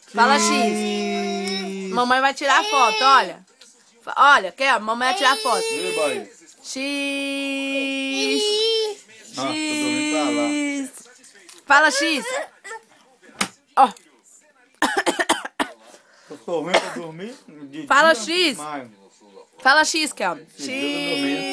Fala X. Mamãe vai tirar foto, olha. Olha, quer? Mamãe vai tirar foto. X. X. Fala X. Ó. Tô sorrindo pra dormir? Fala X. Fala X, Kelma. X.